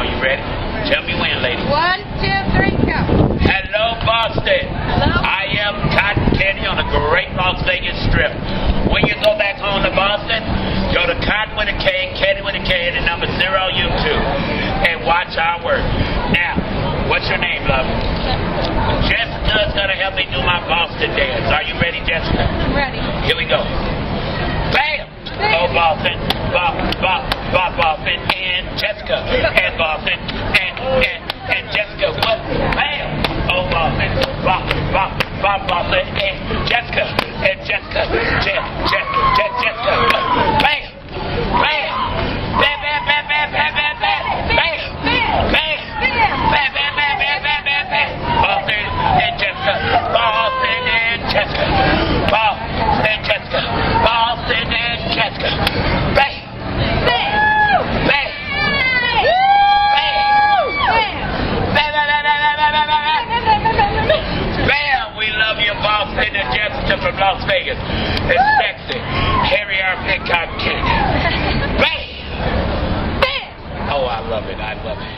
on. You ready? Tell me when, lady. 1, 2, 3, go. Hello, Boston. Hello. I am Cotton Candy on the great Las Vegas Strip. When you go back home to Boston, go to Cotton with a K, Candy with a K, and the number 0 YouTube, and watch our work. Now, what's your name, love? Jessica's gonna help me do my Boston dance. Are you ready, Jessica? I'm ready. Here we go. Bam! Oh, Boston, Boston, and Jessica, and Boston, and Jessica. What? Bam! Oh, Boston, Boston, and Jessica, Jessica. Bam! Bam! Bam, bam, bam, bam, bam, bam, bam. Bam! Bam! Bam, bam, bam, bam, bam, bam, bam. Boston and Jessica. Boston and Jessica. Boston and Jessica. Boston and Jessica. Bam! Bam! Bam! Bam! We love you, Boston and Jessica from Las Vegas. It's sexy. Harry our Cotton Candy. Bam! Bam! Oh, I love it. I love it.